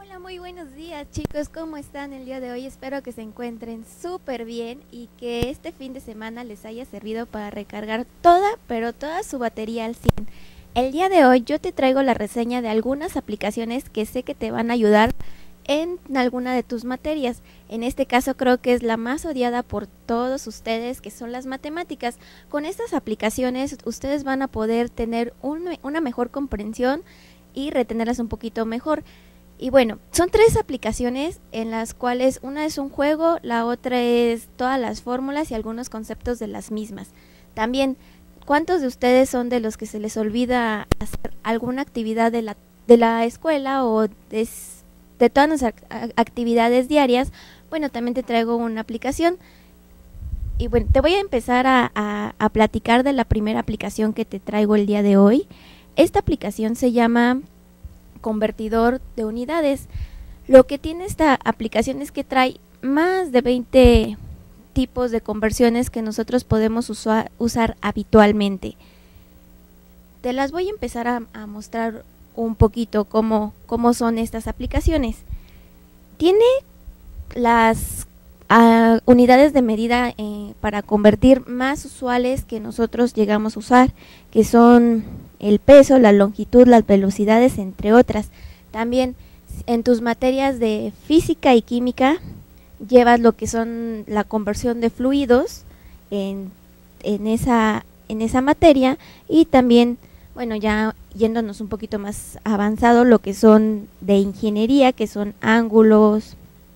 Hola, muy buenos días chicos, ¿cómo están el día de hoy? Espero que se encuentren súper bien y que este fin de semana les haya servido para recargar pero toda su batería al 100. El día de hoy yo te traigo la reseña de algunas aplicaciones que sé que te van a ayudar en alguna de tus materias. En este caso creo que es la más odiada por todos ustedes, que son las matemáticas. Con estas aplicaciones ustedes van a poder tener una mejor comprensión y retenerlas un poquito mejor. Y bueno, son 3 aplicaciones en las cuales una es un juego, la otra es todas las fórmulas y algunos conceptos de las mismas. También, ¿cuántos de ustedes son de los que se les olvida hacer alguna actividad de la escuela o de todas nuestras actividades diarias? Bueno, también te traigo una aplicación. Y bueno, te voy a empezar a platicar de la primera aplicación que te traigo el día de hoy. Esta aplicación se llama Convertidor de Unidades. Lo que tiene esta aplicación es que trae más de 20 tipos de conversiones que nosotros podemos usar habitualmente. Te las voy a empezar a mostrar un poquito cómo son estas aplicaciones. Tiene las unidades de medida para convertir más usuales que nosotros llegamos a usar, que son el peso, la longitud, las velocidades, entre otras. También en tus materias de física y química llevas lo que son la conversión de fluidos en esa materia, y también, bueno, ya yéndonos un poquito más avanzado, lo que son de ingeniería, que son ángulos.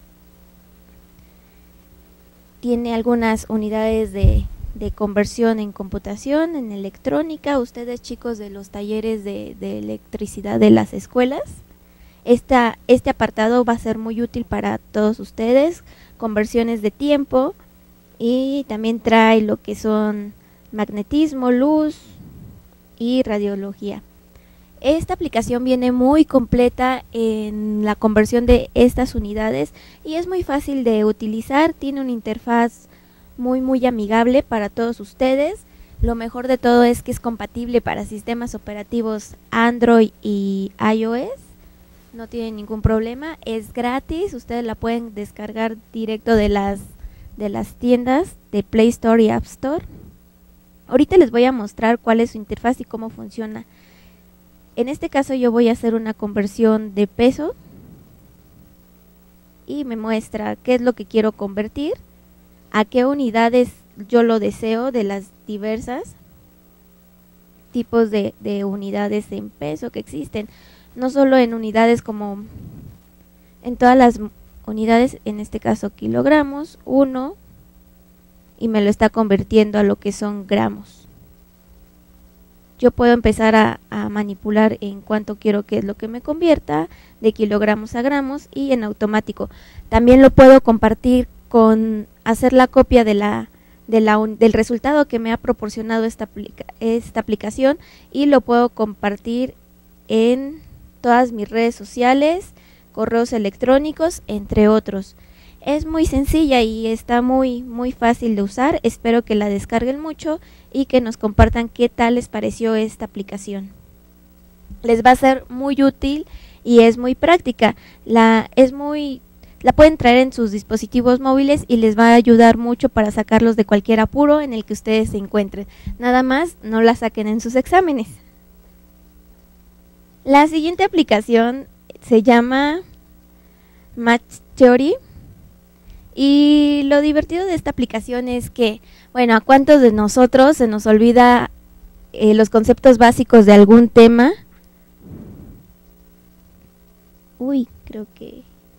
Tiene algunas unidades de conversión en computación, en electrónica. Ustedes, chicos de los talleres de electricidad de las escuelas, este apartado va a ser muy útil para todos ustedes. Conversiones de tiempo, y también trae lo que son magnetismo, luz y radiología. Esta aplicación viene muy completa en la conversión de estas unidades y es muy fácil de utilizar. Tiene una interfaz muy amigable para todos ustedes. Lo mejor de todo es que es compatible para sistemas operativos Android y iOS. No tiene ningún problema, es gratis. Ustedes la pueden descargar directo de las tiendas de Play Store y App Store. Ahorita les voy a mostrar cuál es su interfaz y cómo funciona. En este caso yo voy a hacer una conversión de peso y me muestra qué es lo que quiero convertir, a qué unidades yo lo deseo de las diversas tipos de unidades en peso que existen. No solo en unidades, como en todas las unidades, en este caso kilogramos, 1, y me lo está convirtiendo a lo que son gramos. Yo puedo empezar a manipular en cuánto quiero que es lo que me convierta, de kilogramos a gramos, y en automático. También lo puedo compartir con hacer la copia del resultado que me ha proporcionado esta aplicación, y lo puedo compartir en todas mis redes sociales, correos electrónicos, entre otros. Es muy sencilla y está muy fácil de usar. Espero que la descarguen mucho y que nos compartan qué tal les pareció esta aplicación. Les va a ser muy útil y es muy práctica. La pueden traer en sus dispositivos móviles y les va a ayudar mucho para sacarlos de cualquier apuro en el que ustedes se encuentren. Nada más, no la saquen en sus exámenes. La siguiente aplicación se llama Match Theory. Y lo divertido de esta aplicación es que, bueno, ¿a cuántos de nosotros se nos olvida los conceptos básicos de algún tema? Creo que...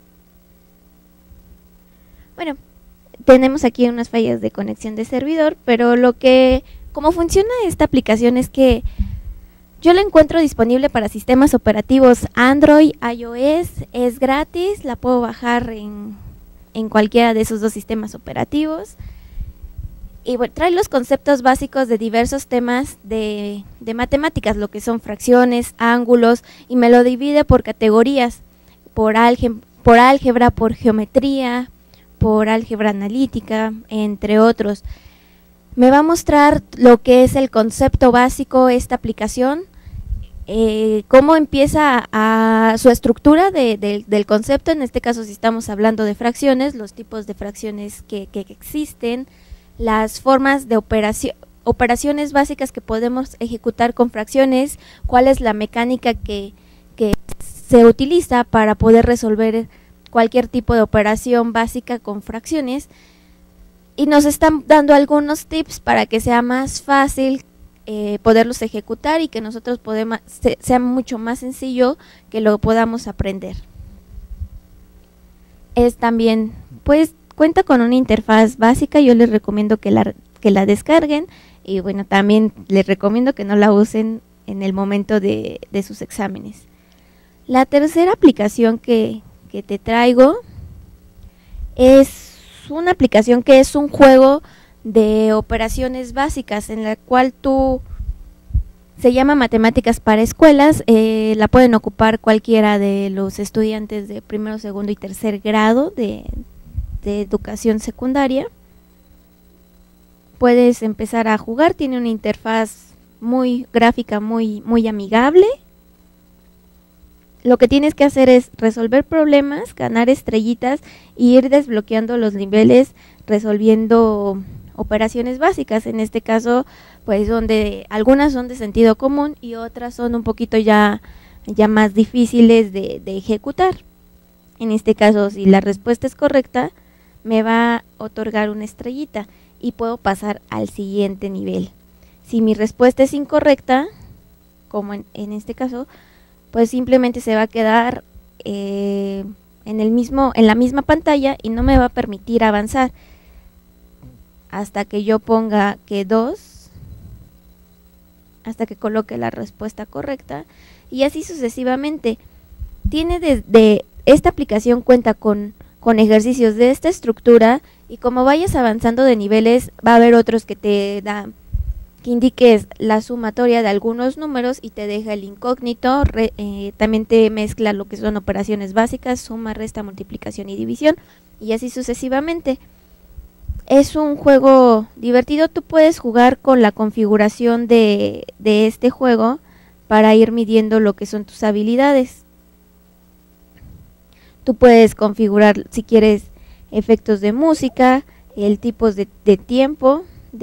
Bueno, tenemos aquí unas fallas de conexión de servidor, pero cómo funciona esta aplicación es que yo la encuentro disponible para sistemas operativos Android, iOS, es gratis, la puedo bajar en cualquiera de esos dos sistemas operativos. Y bueno, trae los conceptos básicos de diversos temas de matemáticas, lo que son fracciones, ángulos, y me lo divide por categorías, por álgebra, por geometría, por álgebra analítica, entre otros. Me va a mostrar lo que es el concepto básico esta aplicación, cómo empieza a su estructura del concepto. En este caso, si estamos hablando de fracciones, los tipos de fracciones que existen, las formas de operaciones básicas que podemos ejecutar con fracciones, cuál es la mecánica que se utiliza para poder resolver cualquier tipo de operación básica con fracciones, y nos están dando algunos tips para que sea más fácil poderlos ejecutar y que nosotros sea mucho más sencillo que lo podamos aprender. Es también, pues, cuenta con una interfaz básica. Yo les recomiendo que la descarguen, y bueno, también les recomiendo que no la usen en el momento de sus exámenes. La tercera aplicación que te traigo es una aplicación que es un juego de operaciones básicas, en la cual se llama Matemáticas para Escuelas. La pueden ocupar cualquiera de los estudiantes de primero, segundo y tercer grado de educación secundaria. Puedes empezar a jugar, tiene una interfaz muy gráfica, muy amigable. Lo que tienes que hacer es resolver problemas, ganar estrellitas y ir desbloqueando los niveles resolviendo operaciones básicas. En este caso, pues donde algunas son de sentido común y otras son un poquito ya más difíciles de ejecutar. En este caso, si la respuesta es correcta, me va a otorgar una estrellita y puedo pasar al siguiente nivel. Si mi respuesta es incorrecta, como en este caso, pues simplemente se va a quedar en la misma pantalla y no me va a permitir avanzar hasta que yo ponga que 2, hasta que coloque la respuesta correcta, y así sucesivamente. Esta aplicación cuenta con ejercicios de esta estructura, y como vayas avanzando de niveles va a haber otros que indiques la sumatoria de algunos números y te deja el incógnito. También te mezcla lo que son operaciones básicas, suma, resta, multiplicación y división, y así sucesivamente. Es un juego divertido. Tú puedes jugar con la configuración de este juego para ir midiendo lo que son tus habilidades. Tú puedes configurar, si quieres, efectos de música, el tipos de tiempo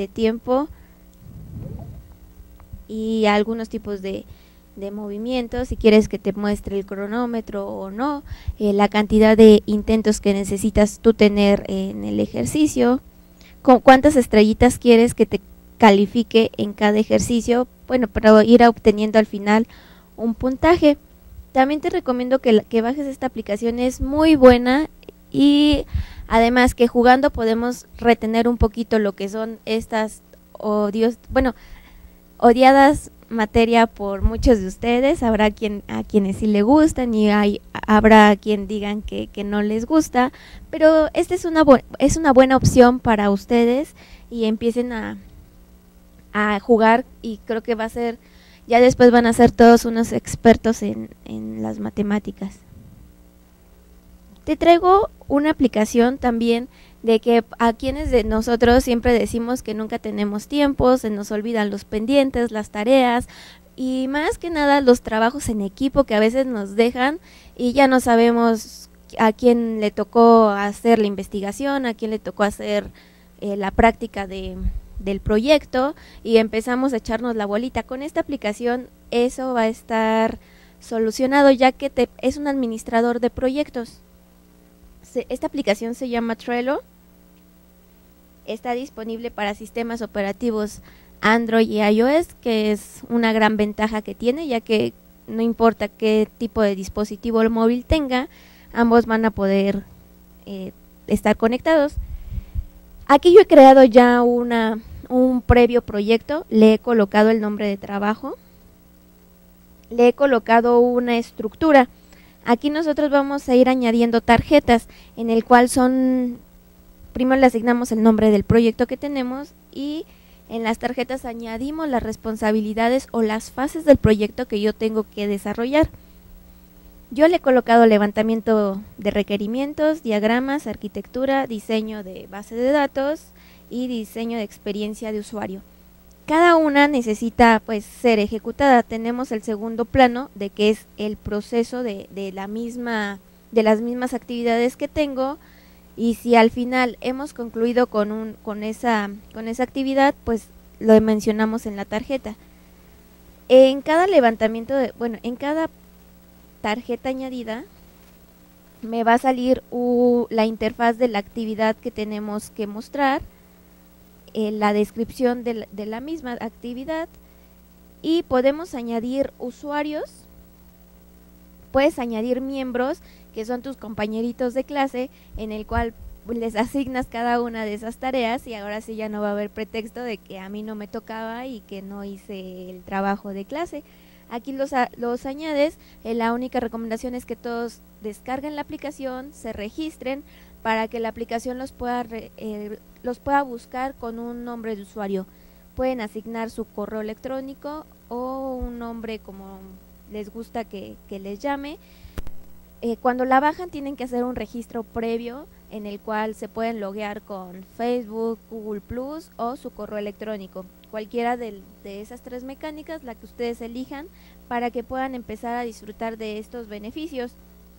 y algunos tipos de movimientos, si quieres que te muestre el cronómetro o no, la cantidad de intentos que necesitas tú tener en el ejercicio, con cuántas estrellitas quieres que te califique en cada ejercicio, bueno, para ir obteniendo al final un puntaje. También te recomiendo que bajes esta aplicación, es muy buena, y además que jugando podemos retener un poquito lo que son estas odiadas materia por muchos de ustedes. Habrá a quienes sí le gustan y habrá quien digan que no les gusta, pero esta es una buena opción para ustedes, y empiecen a jugar, y creo que ya después van a ser todos unos expertos en las matemáticas. Te traigo una aplicación también de que a quienes de nosotros siempre decimos que nunca tenemos tiempo, se nos olvidan los pendientes, las tareas y más que nada los trabajos en equipo que a veces nos dejan y ya no sabemos a quién le tocó hacer la investigación, a quién le tocó hacer la práctica del proyecto, y empezamos a echarnos la bolita. Con esta aplicación eso va a estar solucionado, ya que es un administrador de proyectos. Esta aplicación se llama Trello. Está disponible para sistemas operativos Android y iOS, que es una gran ventaja que tiene, ya que no importa qué tipo de dispositivo móvil tenga, ambos van a poder estar conectados. Aquí yo he creado ya un previo proyecto, le he colocado el nombre de trabajo, le he colocado una estructura. Aquí nosotros vamos a ir añadiendo tarjetas, en el cual primero le asignamos el nombre del proyecto que tenemos, y en las tarjetas añadimos las responsabilidades o las fases del proyecto que yo tengo que desarrollar. Yo le he colocado levantamiento de requerimientos, diagramas, arquitectura, diseño de base de datos y diseño de experiencia de usuario. cada una necesita pues ser ejecutada. Tenemos el segundo plano de que es el proceso de las mismas actividades que tengo, y si al final hemos concluido con esa actividad, pues lo mencionamos en la tarjeta. En cada levantamiento en cada tarjeta añadida me va a salir la interfaz de la actividad que tenemos que mostrar, la descripción de la misma actividad, y podemos añadir usuarios, puedes añadir miembros que son tus compañeritos de clase, en el cual les asignas cada una de esas tareas, y ahora sí ya no va a haber pretexto de que a mí no me tocaba y que no hice el trabajo de clase. Aquí los añades. La única recomendación es que todos descarguen la aplicación, se registren para que la aplicación los pueda buscar con un nombre de usuario. Pueden asignar su correo electrónico o un nombre como les gusta que les llame. Cuando la bajan tienen que hacer un registro previo en el cual se pueden loguear con Facebook, Google Plus o su correo electrónico. Cualquiera de esas tres mecánicas, la que ustedes elijan, para que puedan empezar a disfrutar de estos beneficios.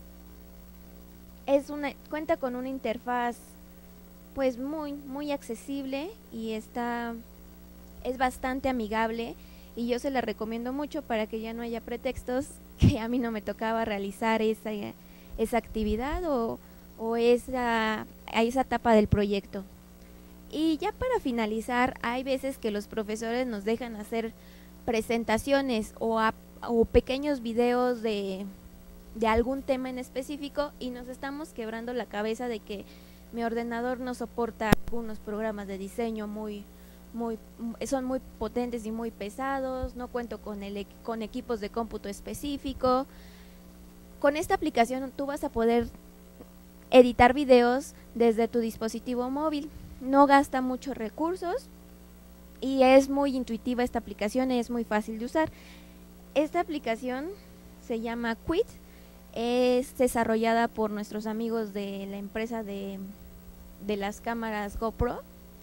Cuenta con una interfaz pues muy accesible, y es bastante amigable, y yo se la recomiendo mucho para que ya no haya pretextos que a mí no me tocaba realizar esa actividad o esa etapa del proyecto. Y ya para finalizar, hay veces que los profesores nos dejan hacer presentaciones o pequeños videos de algún tema en específico, y nos estamos quebrando la cabeza de que mi ordenador no soporta algunos programas de diseño son muy potentes y muy pesados, no cuento con equipos de cómputo específico. Con esta aplicación tú vas a poder editar videos desde tu dispositivo móvil, no gasta muchos recursos y es muy intuitiva esta aplicación, es muy fácil de usar. Esta aplicación se llama Quit, es desarrollada por nuestros amigos de la empresa de las cámaras GoPro.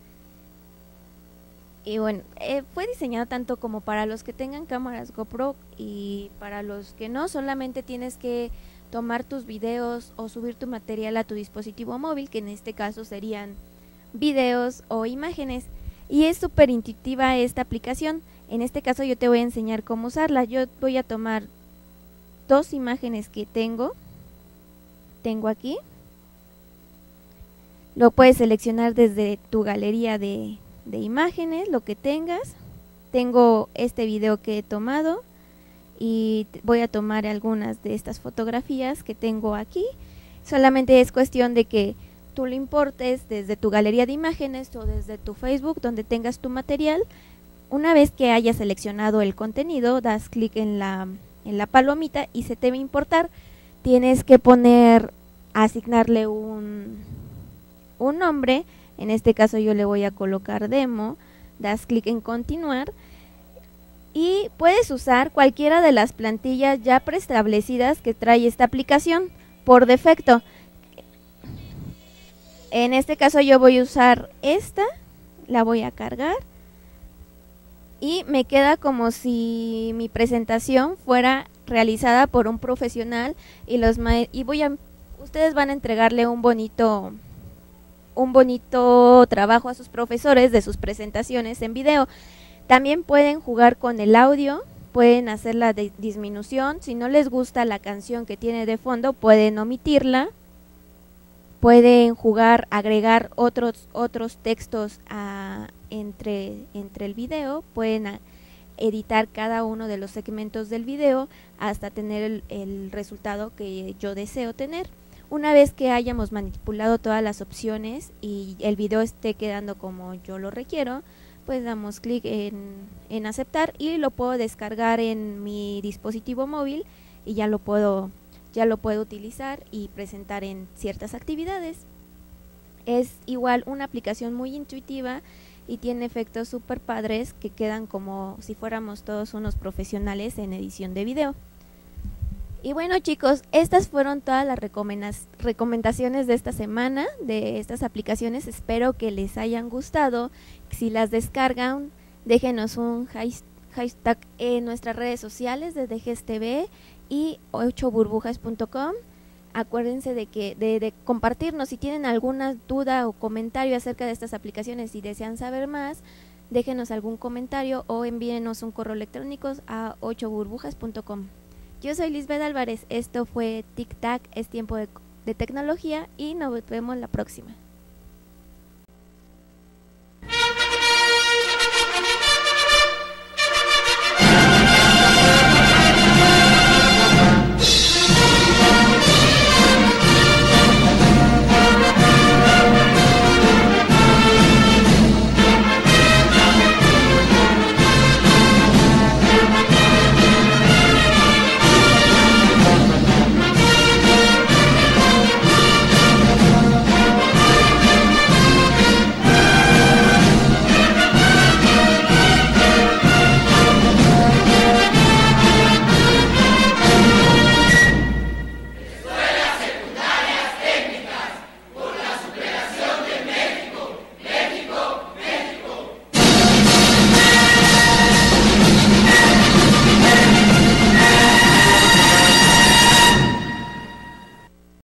Y bueno, fue diseñado tanto como para los que tengan cámaras GoPro y para los que no. Solamente tienes que tomar tus videos o subir tu material a tu dispositivo móvil, que en este caso serían videos o imágenes, y es súper intuitiva esta aplicación. En este caso yo te voy a enseñar cómo usarla. Yo voy a tomar dos imágenes que tengo aquí. Lo puedes seleccionar desde tu galería de imágenes, lo que tengas. Tengo este video que he tomado y voy a tomar algunas de estas fotografías que tengo aquí. Solamente es cuestión de que tú lo importes desde tu galería de imágenes o desde tu Facebook, donde tengas tu material. Una vez que hayas seleccionado el contenido, das clic en la palomita y se te va a importar. Tienes que asignarle un nombre. En este caso yo le voy a colocar demo, das clic en continuar y puedes usar cualquiera de las plantillas ya preestablecidas que trae esta aplicación por defecto. En este caso yo voy a usar esta, la voy a cargar y me queda como si mi presentación fuera realizada por un profesional, y ustedes van a entregarle un bonito trabajo a sus profesores de sus presentaciones en video. También pueden jugar con el audio, pueden hacer la disminución. Si no les gusta la canción que tiene de fondo, pueden omitirla. Pueden agregar otros textos entre el video. Pueden editar cada uno de los segmentos del video hasta tener el resultado que yo deseo tener. Una vez que hayamos manipulado todas las opciones y el video esté quedando como yo lo requiero, pues damos clic en aceptar y lo puedo descargar en mi dispositivo móvil y ya lo puedo utilizar y presentar en ciertas actividades. Es igual una aplicación muy intuitiva y tiene efectos súper padres que quedan como si fuéramos todos unos profesionales en edición de video. Y bueno, chicos, estas fueron todas las recomendaciones de esta semana de estas aplicaciones. Espero que les hayan gustado. Si las descargan, Déjenos un hashtag en nuestras redes sociales de DGES TV y 8burbujas.com. Acuérdense de compartirnos si tienen alguna duda o comentario acerca de estas aplicaciones y desean saber más. Déjenos algún comentario o envíenos un correo electrónico a 8burbujas.com. Yo soy Lisbeth Álvarez, esto fue Tic Tac, es tiempo de tecnología y nos vemos la próxima.